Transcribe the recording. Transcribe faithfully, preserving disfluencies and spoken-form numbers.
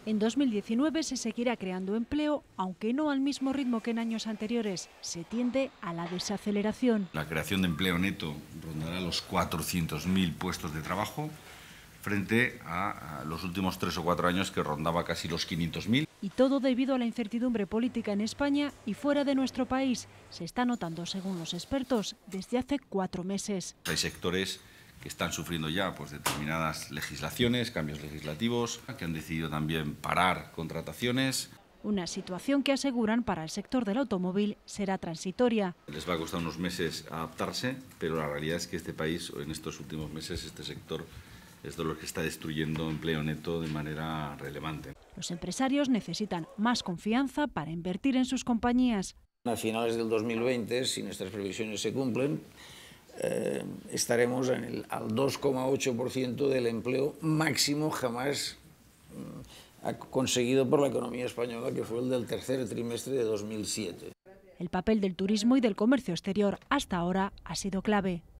En dos mil diecinueve se seguirá creando empleo, aunque no al mismo ritmo que en años anteriores. Se tiende a la desaceleración. La creación de empleo neto rondará los cuatrocientos mil puestos de trabajo, frente a los últimos tres o cuatro años que rondaba casi los quinientos mil. Y todo debido a la incertidumbre política en España y fuera de nuestro país. Se está notando, según los expertos, desde hace cuatro meses. Hay sectores que están sufriendo ya pues, determinadas legislaciones, cambios legislativos, que han decidido también parar contrataciones. Una situación que aseguran para el sector del automóvil será transitoria. Les va a costar unos meses adaptarse, pero la realidad es que este país, en estos últimos meses, este sector es de lo que está destruyendo empleo neto de manera relevante. Los empresarios necesitan más confianza para invertir en sus compañías. A finales del dos mil veinte, si nuestras previsiones se cumplen, eh, estaremos en el, al dos coma ocho por ciento del empleo máximo jamás eh, conseguido por la economía española, que fue el del tercer trimestre de dos mil siete. El papel del turismo y del comercio exterior hasta ahora ha sido clave.